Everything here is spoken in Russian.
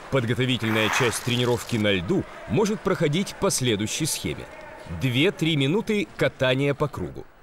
Подготовительная часть тренировки на льду может проходить по следующей схеме. 2-3 минуты катания по кругу.